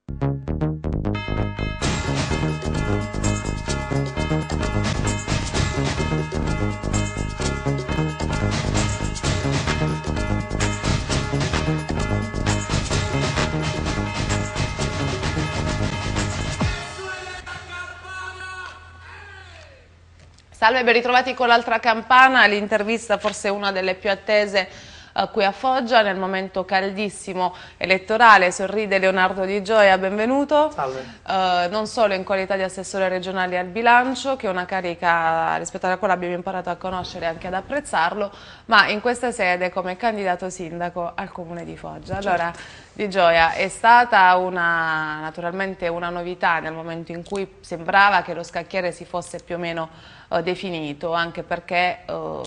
Salve, ben ritrovati con l'altra campana, l'intervista forse una delle più attese qui a Foggia nel momento caldissimo elettorale. Sorride Leonardo Di Gioia, benvenuto. Salve. Non solo in qualità di assessore regionale al bilancio, che è una carica rispetto alla quale abbiamo imparato a conoscere e anche ad apprezzarlo, ma in questa sede come candidato sindaco al comune di Foggia. Allora, Di Gioia, è stata naturalmente una novità nel momento in cui sembrava che lo scacchiere si fosse più o meno definito, anche perché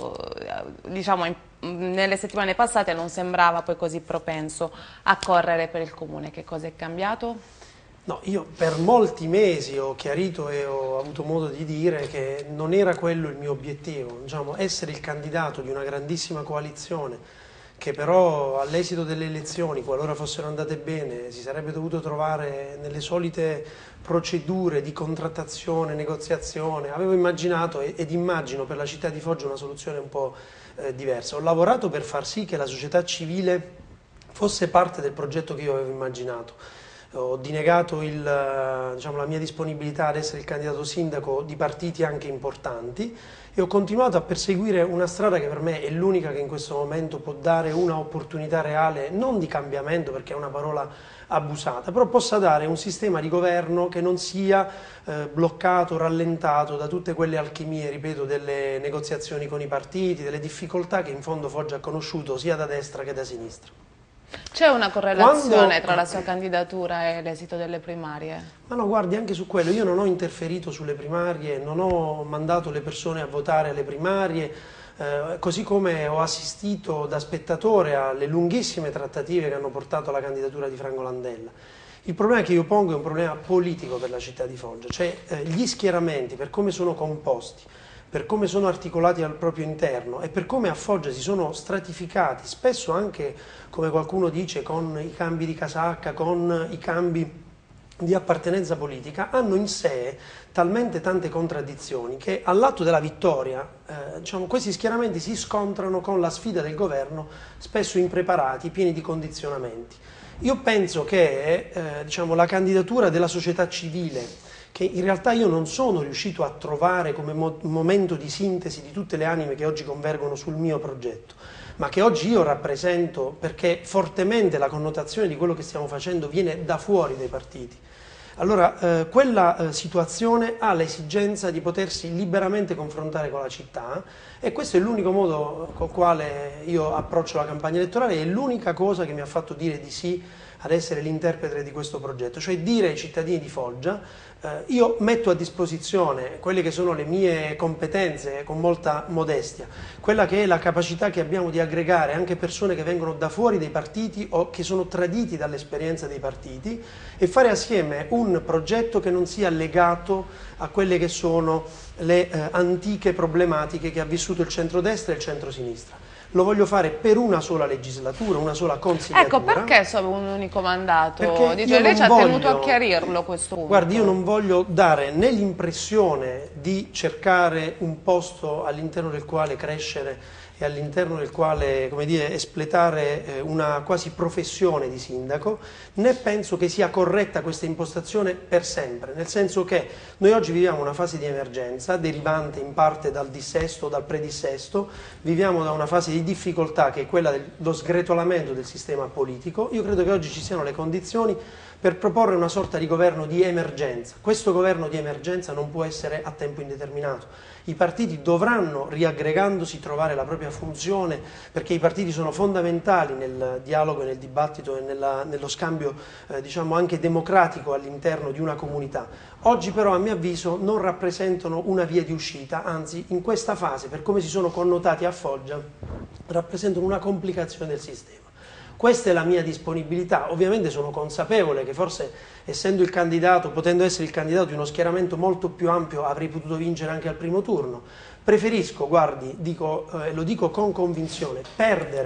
diciamo nelle settimane passate non sembrava poi così propenso a correre per il comune. Che cosa è cambiato? No, io per molti mesi ho chiarito e ho avuto modo di dire che non era quello il mio obiettivo, diciamo, essere il candidato di una grandissima coalizione che però all'esito delle elezioni, qualora fossero andate bene, si sarebbe dovuto trovare nelle solite procedure di contrattazione, negoziazione. Avevo immaginato ed immagino per la città di Foggia una soluzione un po' diversa. Ho lavorato per far sì che la società civile fosse parte del progetto che io avevo immaginato. Ho dinegato diciamo, la mia disponibilità ad essere il candidato sindaco di partiti anche importanti e ho continuato a perseguire una strada che per me è l'unica che in questo momento può dare una opportunità reale, non di cambiamento perché è una parola abusata, però possa dare un sistema di governo che non sia bloccato, rallentato da tutte quelle alchimie, ripeto, delle negoziazioni con i partiti, delle difficoltà che in fondo Foggia ha conosciuto sia da destra che da sinistra. C'è una correlazione tra la sua candidatura e l'esito delle primarie? Ma no, guardi, anche su quello, io non ho interferito sulle primarie, non ho mandato le persone a votare alle primarie, così come ho assistito da spettatore alle lunghissime trattative che hanno portato alla candidatura di Franco Landella. Il problema che io pongo è un problema politico per la città di Foggia, cioè gli schieramenti, per come sono composti, per come sono articolati al proprio interno e per come a Foggia si sono stratificati, spesso anche, come qualcuno dice, con i cambi di casacca, con i cambi di appartenenza politica, hanno in sé talmente tante contraddizioni che all'atto della vittoria diciamo, questi schieramenti si scontrano con la sfida del governo, spesso impreparati, pieni di condizionamenti. Io penso che diciamo, la candidatura della società civile, che in realtà io non sono riuscito a trovare come momento di sintesi di tutte le anime che oggi convergono sul mio progetto, ma che oggi io rappresento perché fortemente la connotazione di quello che stiamo facendo viene da fuori dai partiti. Allora, quella situazione ha l'esigenza di potersi liberamente confrontare con la città e questo è l'unico modo con il quale io approccio la campagna elettorale, è l'unica cosa che mi ha fatto dire di sì ad essere l'interprete di questo progetto, cioè dire ai cittadini di Foggia io metto a disposizione quelle che sono le mie competenze con molta modestia, quella che è la capacità che abbiamo di aggregare anche persone che vengono da fuori dai partiti o che sono traditi dall'esperienza dei partiti e fare assieme un progetto che non sia legato a quelle che sono le antiche problematiche che ha vissuto il centrodestra e il centrosinistra. Lo voglio fare per una sola legislatura, una sola consigliatura. Ecco, perché solo un unico mandato? Perché lei ci ha tenuto a chiarirlo questo punto. Guardi, io non voglio dare né l'impressione di cercare un posto all'interno del quale crescere e all'interno del quale, come dire, espletare una quasi professione di sindaco, né penso che sia corretta questa impostazione per sempre, nel senso che noi oggi viviamo una fase di emergenza derivante in parte dal dissesto o dal predissesto, viviamo da una fase di difficoltà che è quella dello sgretolamento del sistema politico. Io credo che oggi ci siano le condizioni per proporre una sorta di governo di emergenza. Questo governo di emergenza non può essere a tempo indeterminato. I partiti dovranno, riaggregandosi, trovare la propria funzione, perché i partiti sono fondamentali nel dialogo e nel dibattito e nello scambio diciamo anche democratico all'interno di una comunità. Oggi però a mio avviso non rappresentano una via di uscita, anzi in questa fase, per come si sono connotati a Foggia, rappresentano una complicazione del sistema. Questa è la mia disponibilità, ovviamente sono consapevole che forse essendo il candidato, potendo essere il candidato di uno schieramento molto più ampio avrei potuto vincere anche al primo turno. Preferisco, guardi, lo dico con convinzione, perdere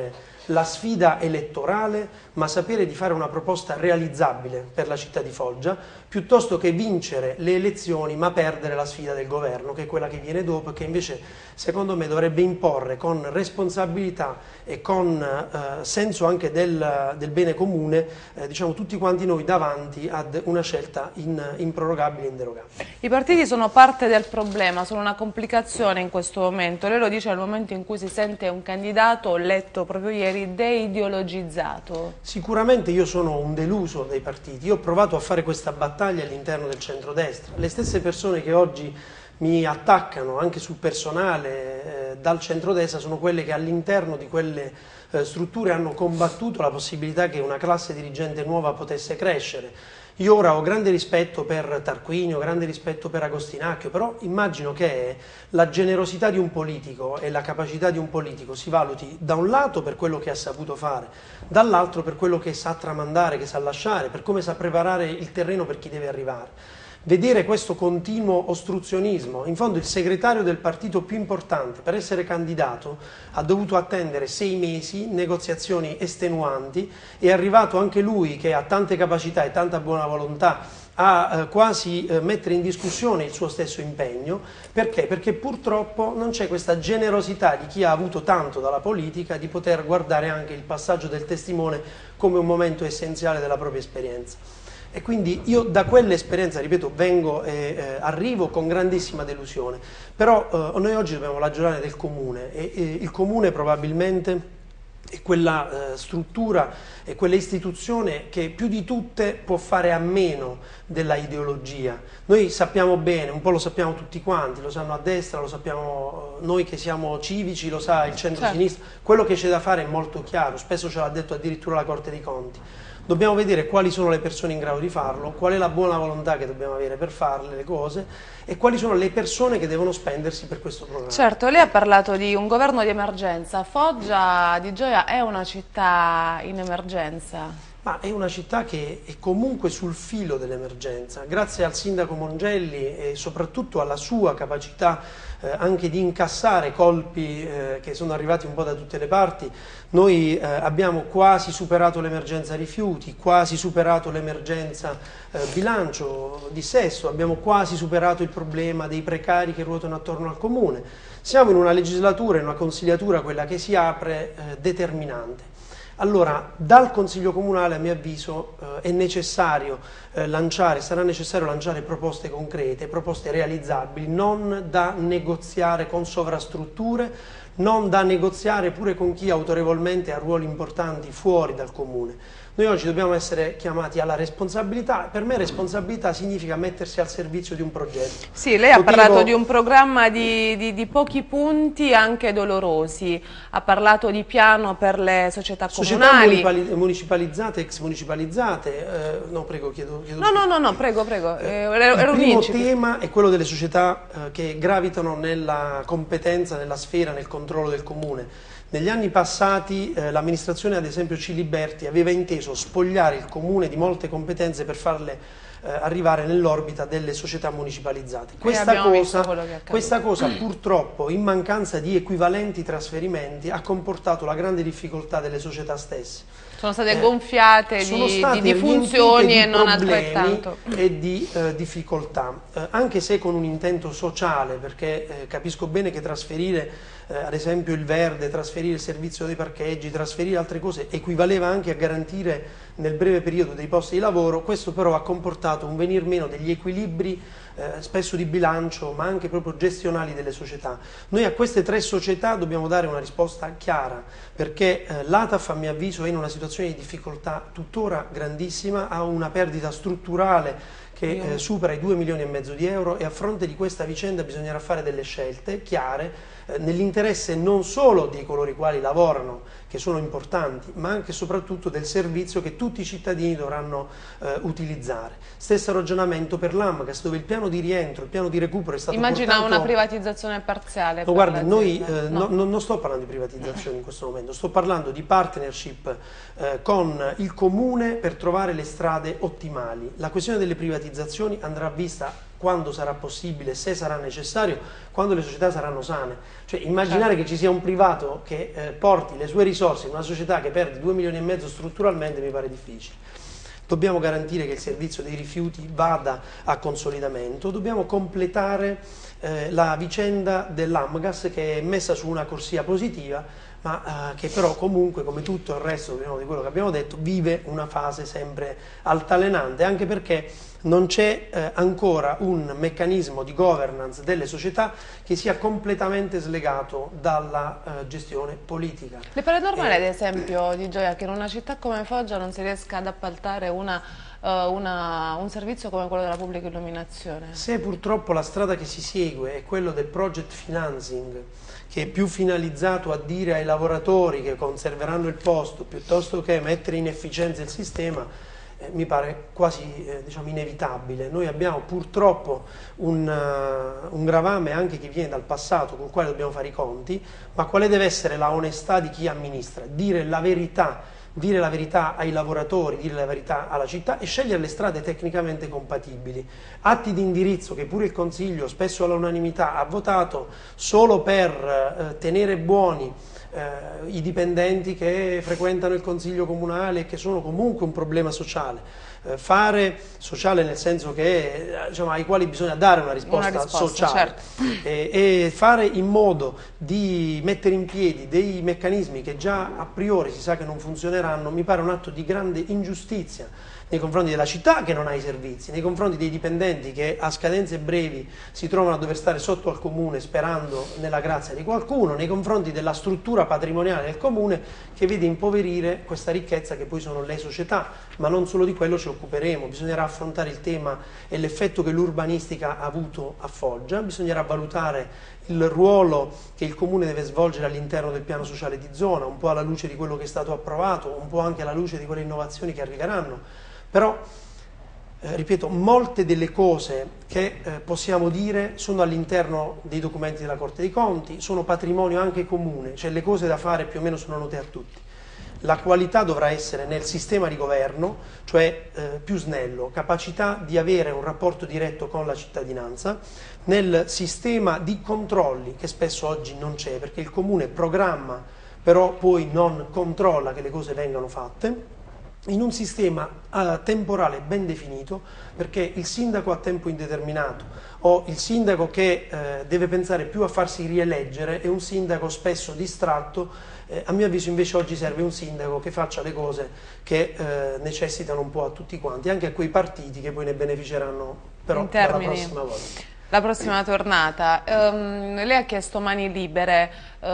la sfida elettorale, ma sapere di fare una proposta realizzabile per la città di Foggia, piuttosto che vincere le elezioni ma perdere la sfida del governo, che è quella che viene dopo e che invece secondo me dovrebbe imporre con responsabilità e con senso anche del bene comune, diciamo tutti quanti noi davanti ad una scelta improrogabile e inderogabile. I partiti sono parte del problema, sono una complicazione in questo momento. Lei lo dice nel momento in cui si sente un candidato, ho letto proprio ieri, deideologizzato. Sicuramente io sono un deluso dai partiti, io ho provato a fare questa battaglia all'interno del centrodestra. Le stesse persone che oggi mi attaccano anche sul personale dal centrodestra sono quelle che all'interno di quelle strutture hanno combattuto la possibilità che una classe dirigente nuova potesse crescere. Io ora ho grande rispetto per Tarquinio, grande rispetto per Agostinacchio, però immagino che la generosità di un politico e la capacità di un politico si valuti da un lato per quello che ha saputo fare, dall'altro per quello che sa tramandare, che sa lasciare, per come sa preparare il terreno per chi deve arrivare. Vedere questo continuo ostruzionismo, in fondo il segretario del partito più importante per essere candidato ha dovuto attendere 6 mesi, negoziazioni estenuanti, è arrivato anche lui che ha tante capacità e tanta buona volontà a quasi mettere in discussione il suo stesso impegno. Perché? Perché purtroppo non c'è questa generosità di chi ha avuto tanto dalla politica di poter guardare anche il passaggio del testimone come un momento essenziale della propria esperienza. E quindi io da quell'esperienza, ripeto, vengo e arrivo con grandissima delusione, però noi oggi dobbiamo ragionare del comune e il comune probabilmente è quella struttura e quella istituzione che più di tutte può fare a meno della ideologia. Noi sappiamo bene, un po' lo sappiamo tutti quanti, lo sanno a destra, lo sappiamo noi che siamo civici, lo sa il centro-sinistra, quello che c'è da fare è molto chiaro, spesso ce l'ha detto addirittura la Corte dei Conti. Dobbiamo vedere quali sono le persone in grado di farlo, qual è la buona volontà che dobbiamo avere per farle le cose e quali sono le persone che devono spendersi per questo programma. Certo, lei ha parlato di un governo di emergenza. Foggia di Gioia è una città in emergenza? Ma è una città che è comunque sul filo dell'emergenza, grazie al sindaco Mongelli e soprattutto alla sua capacità anche di incassare colpi che sono arrivati un po' da tutte le parti. Noi abbiamo quasi superato l'emergenza rifiuti, quasi superato l'emergenza bilancio di Sesto, abbiamo quasi superato il problema dei precari che ruotano attorno al comune. Siamo in una legislatura, in una consigliatura, quella che si apre, determinante. Allora, dal Consiglio Comunale, a mio avviso, è necessario sarà necessario lanciare proposte concrete, proposte realizzabili, non da negoziare con sovrastrutture, non da negoziare pure con chi autorevolmente ha ruoli importanti fuori dal Comune. Noi oggi dobbiamo essere chiamati alla responsabilità. Per me responsabilità significa mettersi al servizio di un progetto. Sì, lei ha parlato di un programma di pochi punti anche dolorosi, ha parlato di piano per le società comunali. Società municipalizzate, ex municipalizzate, no prego, chiedo No, prego, il primo tema è quello delle società che gravitano nella competenza, nella sfera, nel controllo del comune. Negli anni passati l'amministrazione, ad esempio Ciliberti, aveva inteso spogliare il comune di molte competenze per farle arrivare nell'orbita delle società municipalizzate. Questa cosa purtroppo, in mancanza di equivalenti trasferimenti, ha comportato la grande difficoltà delle società stesse. Sono state gonfiate di funzioni e non altrettanto. E di difficoltà, anche se con un intento sociale, perché capisco bene che trasferire ad esempio il verde, trasferire il servizio dei parcheggi, trasferire altre cose equivaleva anche a garantire nel breve periodo dei posti di lavoro. Questo però ha comportato un venir meno degli equilibri spesso di bilancio ma anche proprio gestionali delle società. Noi a queste 3 società dobbiamo dare una risposta chiara, perché l'ATAF a mio avviso è in una situazione di difficoltà tuttora grandissima, ha una perdita strutturale che supera i 2,5 milioni di euro e a fronte di questa vicenda bisognerà fare delle scelte chiare nell'interesse non solo di coloro i quali lavorano, che sono importanti, ma anche e soprattutto del servizio che tutti i cittadini dovranno utilizzare. Stesso ragionamento per l'AMGAS, dove il piano di rientro, il piano di recupero è stato Immagina una privatizzazione parziale. No, guardi, noi non sto parlando di privatizzazione in questo momento, sto parlando di partnership con il Comune per trovare le strade ottimali. La questione delle privatizzazioni privatizzazioni andrà vista quando sarà possibile, se sarà necessario, quando le società saranno sane. Cioè immaginare che ci sia un privato che porti le sue risorse in una società che perde 2,5 milioni strutturalmente mi pare difficile. Dobbiamo garantire che il servizio dei rifiuti vada a consolidamento, dobbiamo completare la vicenda dell'Amgas, che è messa su una corsia positiva, ma che però comunque, come tutto il resto di quello che abbiamo detto, vive una fase sempre altalenante, anche perché non c'è ancora un meccanismo di governance delle società che sia completamente slegato dalla gestione politica. Le pare normale, ad esempio, Di Gioia, che in una città come Foggia non si riesca ad appaltare un servizio come quello della pubblica illuminazione? Se purtroppo la strada che si segue è quello del project financing, che è più finalizzato a dire ai lavoratori che conserveranno il posto piuttosto che mettere in efficienza il sistema, mi pare quasi diciamo inevitabile. Noi abbiamo purtroppo un gravame anche che viene dal passato con il quale dobbiamo fare i conti, ma quale deve essere la onestà di chi amministra? Dire la verità ai lavoratori, dire la verità alla città e scegliere le strade tecnicamente compatibili. Atti di indirizzo che pure il Consiglio spesso all'unanimità ha votato solo per tenere buoni i dipendenti che frequentano il Consiglio comunale e che sono comunque un problema sociale. Fare sociale nel senso che diciamo, ai quali bisogna dare una risposta sociale, certo. E fare in modo di mettere in piedi dei meccanismi che già a priori si sa che non funzioneranno, mi pare un atto di grande ingiustizia nei confronti della città che non ha i servizi, nei confronti dei dipendenti che a scadenze brevi si trovano a dover stare sotto al comune sperando nella grazia di qualcuno, nei confronti della struttura patrimoniale del comune che vede impoverire questa ricchezza che poi sono le società, ma non solo di quello ci occuperemo. Bisognerà affrontare il tema e l'effetto che l'urbanistica ha avuto a Foggia, bisognerà valutare il ruolo che il comune deve svolgere all'interno del piano sociale di zona, un po' alla luce di quello che è stato approvato, un po' anche alla luce di quelle innovazioni che arriveranno. Però, ripeto, molte delle cose che possiamo dire sono all'interno dei documenti della Corte dei Conti, sono patrimonio anche comune, cioè le cose da fare più o meno sono note a tutti. La qualità dovrà essere nel sistema di governo, cioè più snello, capacità di avere un rapporto diretto con la cittadinanza, nel sistema di controlli che spesso oggi non c'è, perché il comune programma, però poi non controlla che le cose vengano fatte, in un sistema temporale ben definito, perché il sindaco a tempo indeterminato o il sindaco che deve pensare più a farsi rieleggere è un sindaco spesso distratto. A mio avviso invece oggi serve un sindaco che faccia le cose che necessitano un po' a tutti quanti, anche a quei partiti che poi ne beneficeranno però dalla prossima volta. La prossima tornata. Lei ha chiesto mani libere,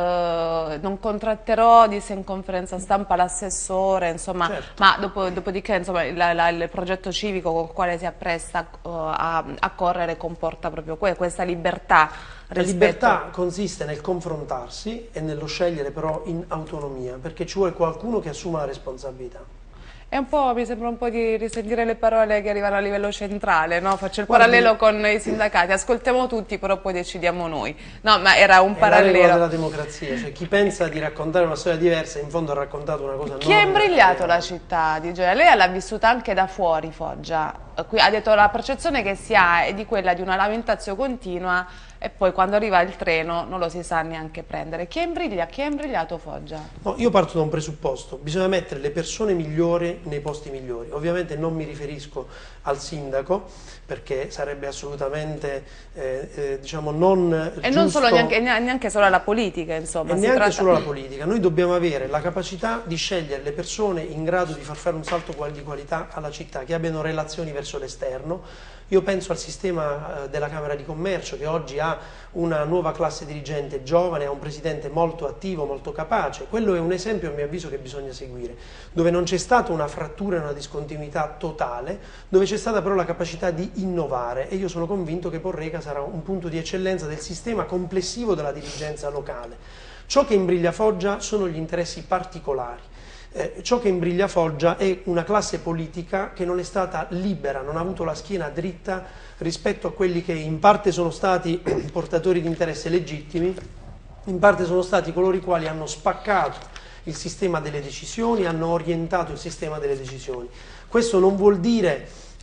non contratterò, disse in conferenza stampa l'assessore, insomma, certo. Ma dopodiché insomma, il progetto civico con il quale si appresta a correre comporta proprio questa libertà. La libertà consiste nel confrontarsi e nello scegliere però in autonomia, perché ci vuole qualcuno che assuma la responsabilità. Mi sembra un po' di risentire le parole che arrivano a livello centrale, no? Faccio il parallelo con i sindacati, ascoltiamo tutti però poi decidiamo noi. No, ma era un parallelo. È la regola della democrazia, cioè chi pensa di raccontare una storia diversa in fondo ha raccontato una cosa Chi ha imbrigliato la città di Gioia? Lei l'ha vissuta anche da fuori Foggia, qui ha detto la percezione che si ha è di quella di una lamentazione continua e poi quando arriva il treno non lo si sa neanche prendere. Chi ha imbrigliato Foggia? No, io parto da un presupposto, bisogna mettere le persone migliori nei posti migliori. Ovviamente non mi riferisco al sindaco, perché sarebbe assolutamente diciamo non giusto. E non solo neanche solo alla politica, insomma. E neanche solo alla politica. Noi dobbiamo avere la capacità di scegliere le persone in grado di far fare un salto di qualità alla città, che abbiano relazioni verso l'esterno. Io penso al sistema della Camera di Commercio, che oggi ha una nuova classe dirigente giovane, ha un presidente molto attivo, molto capace. Quello è un esempio a mio avviso che bisogna seguire, dove non c'è stata una frattura e una discontinuità totale, dove c'è stata però la capacità di innovare, e io sono convinto che Porreca sarà un punto di eccellenza del sistema complessivo della dirigenza locale. Ciò che imbriglia Foggia sono gli interessi particolari. Ciò che imbriglia Foggia è una classe politica che non è stata libera, non ha avuto la schiena dritta rispetto a quelli che in parte sono stati portatori di interesse legittimi, in parte sono stati coloro i quali hanno spaccato il sistema delle decisioni, hanno orientato il sistema delle decisioni. Questo non vuol dire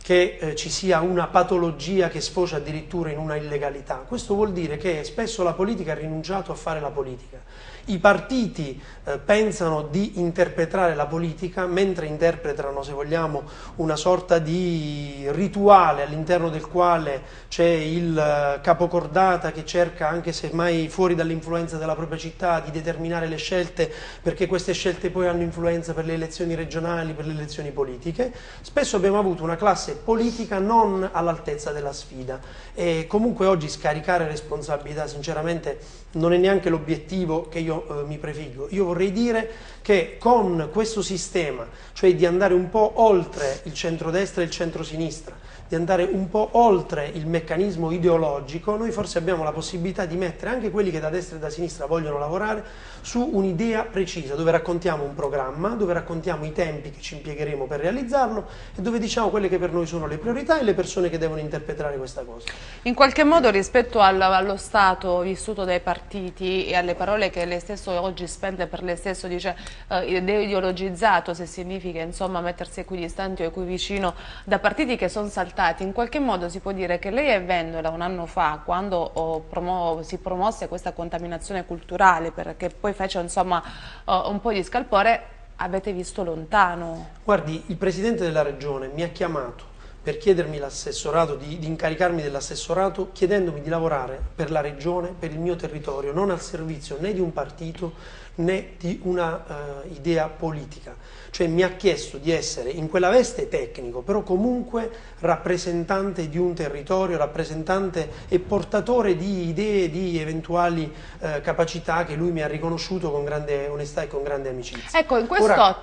che ci sia una patologia che sfocia addirittura in una illegalità. Questo vuol dire che spesso la politica ha rinunciato a fare la politica. I partiti pensano di interpretare la politica mentre interpretano, se vogliamo, una sorta di rituale all'interno del quale c'è il capocordata che cerca, anche se mai fuori dall'influenza della propria città, di determinare le scelte, perché queste scelte poi hanno influenza per le elezioni regionali, per le elezioni politiche. Spesso abbiamo avuto una classe politica non all'altezza della sfida e comunque oggi scaricare responsabilità sinceramente non è neanche l'obiettivo che io mi prefiggo. Io vorrei dire che con questo sistema, cioè di andare un po' oltre il centrodestra e il centrosinistra, di andare un po' oltre il meccanismo ideologico, noi forse abbiamo la possibilità di mettere anche quelli che da destra e da sinistra vogliono lavorare su un'idea precisa, dove raccontiamo un programma, dove raccontiamo i tempi che ci impiegheremo per realizzarlo e dove diciamo quelle che per noi sono le priorità e le persone che devono interpretare questa cosa. In qualche modo rispetto allo Stato vissuto dai partiti e alle parole che lei stesso oggi spende per lei stesso, dice deideologizzato, se significa insomma mettersi equidistanti o equivicino da partiti che sono saltati, in qualche modo si può dire che lei e Vendola un anno fa, quando si promosse questa contaminazione culturale, perché poi fece insomma un po' di scalpore, avete visto lontano? Guardi, il Presidente della Regione mi ha chiamato per chiedermi l'assessorato, di incaricarmi dell'assessorato, chiedendomi di lavorare per la Regione, per il mio territorio, non al servizio né di un partito né di una idea politica. Cioè mi ha chiesto di essere in quella veste tecnico, però comunque rappresentante di un territorio, rappresentante e portatore di idee, di eventuali capacità che lui mi ha riconosciuto con grande onestà e con grande amicizia. Ecco, in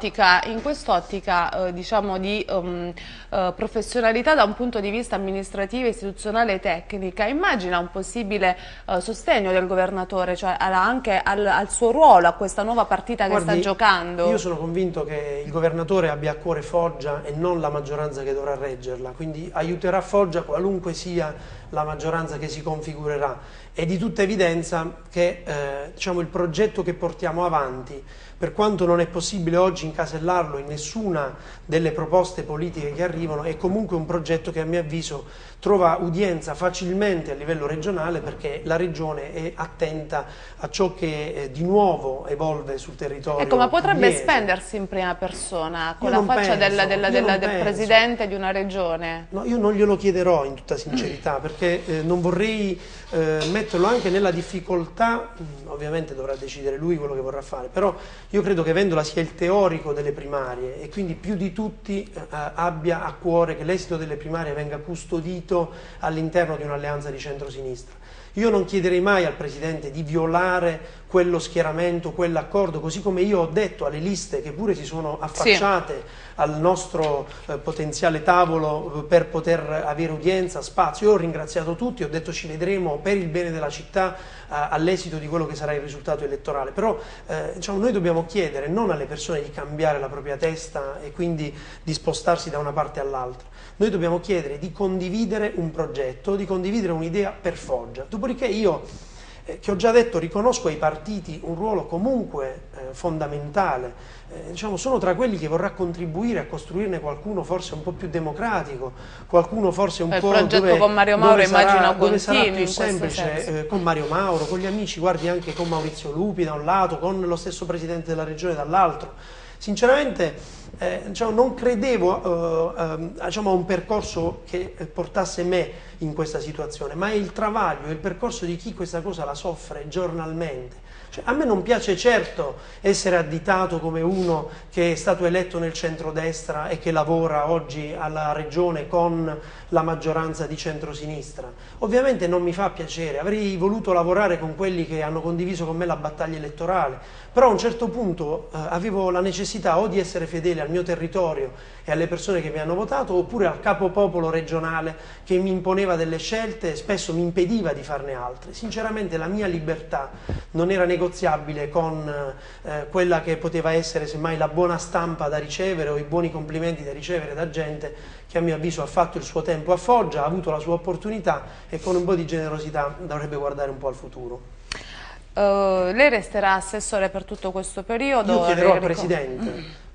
quest'ottica diciamo di professionalità da un punto di vista amministrativo, istituzionale e tecnica, immagina un possibile sostegno del governatore, cioè anche al suo ruolo, a questa nuova partita che sta giocando? Io sono convinto che il governatore abbia a cuore Foggia e non la maggioranza che dovrà reggerla, quindi aiuterà Foggia qualunque sia la maggioranza che si configurerà. È di tutta evidenza che diciamo, il progetto che portiamo avanti, per quanto non è possibile oggi incasellarlo in nessuna delle proposte politiche che arrivano, è comunque un progetto che a mio avviso trova udienza facilmente a livello regionale, perché la Regione è attenta a ciò che di nuovo evolve sul territorio. Ecco, ma potrebbe pugliese. Spendersi in prima persona, con la faccia del presidente di una regione? No, io non glielo chiederò in tutta sincerità, perché non vorrei metterlo anche nella difficoltà. Ovviamente dovrà decidere lui quello che vorrà fare, però io credo che Vendola sia il teorico delle primarie e quindi più di tutti abbia a cuore che l'esito delle primarie venga custodito all'interno di un'alleanza di centrosinistra. Io non chiederei mai al Presidente di violare quello schieramento, quell'accordo, così come io ho detto alle liste che pure si sono affacciate al nostro potenziale tavolo per poter avere udienza, spazio. Io ho ringraziato tutti, ho detto ci vedremo per il bene della città all'esito di quello che sarà il risultato elettorale, però diciamo, noi dobbiamo chiedere non alle persone di cambiare la propria testa e quindi di spostarsi da una parte all'altra. Noi dobbiamo chiedere di condividere un progetto, di condividere un'idea per Foggia. Dopodiché io, che ho già detto, riconosco ai partiti un ruolo comunque fondamentale, diciamo, sono tra quelli che vorrà contribuire a costruirne qualcuno forse un po' più democratico, qualcuno forse un po' il progetto con Mario Mauro immagino dove sarà continui più semplice, con Mario Mauro, con gli amici, guardi anche con Maurizio Lupi da un lato, con lo stesso Presidente della Regione dall'altro. Sinceramente diciamo, non credevo diciamo, a un percorso che portasse me in questa situazione, ma è il travaglio, è il percorso di chi questa cosa la soffre giornalmente. Cioè, a me non piace certo essere additato come uno che è stato eletto nel centrodestra e che lavora oggi alla Regione con la maggioranza di centrosinistra. Ovviamente non mi fa piacere, avrei voluto lavorare con quelli che hanno condiviso con me la battaglia elettorale, però a un certo punto avevo la necessità o di essere fedele al mio territorio e alle persone che mi hanno votato, oppure al capopopolo regionale che mi imponeva delle scelte e spesso mi impediva di farne altre. Sinceramente la mia libertà non era negoziabile con quella che poteva essere semmai la buona stampa da ricevere o i buoni complimenti da ricevere da gente che a mio avviso ha fatto il suo tempo a Foggia, ha avuto la sua opportunità e con un po' di generosità dovrebbe guardare un po' al futuro. Lei resterà assessore per tutto questo periodo? Io chiederò al Presidente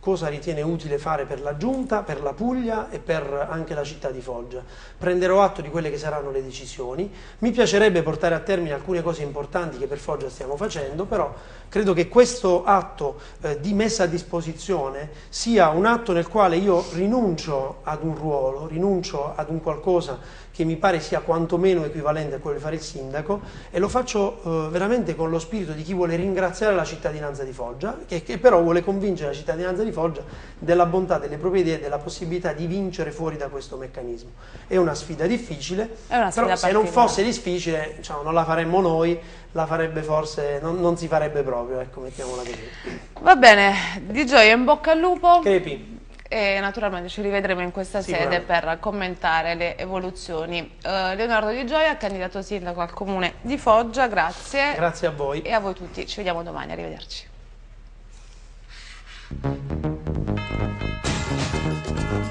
cosa ritiene utile fare per la Giunta, per la Puglia e per anche la città di Foggia. Prenderò atto di quelle che saranno le decisioni. Mi piacerebbe portare a termine alcune cose importanti che per Foggia stiamo facendo, però credo che questo atto di messa a disposizione sia un atto nel quale io rinuncio ad un ruolo, rinuncio ad un qualcosa che mi pare sia quantomeno equivalente a quello di fare il sindaco, e lo faccio veramente con lo spirito di chi vuole ringraziare la cittadinanza di Foggia, che però vuole convincere la cittadinanza di Foggia della bontà delle proprie idee e della possibilità di vincere fuori da questo meccanismo. È una sfida difficile, però se non fosse difficile, diciamo, non la faremmo noi, la farebbe forse, non si farebbe proprio, ecco, mettiamola così. Va bene, Di Gioia, in bocca al lupo. Crepi. E naturalmente ci rivedremo in questa sede per commentare le evoluzioni. Leonardo Di Gioia, candidato sindaco al comune di Foggia, grazie. Grazie a voi. E a voi tutti, ci vediamo domani, arrivederci.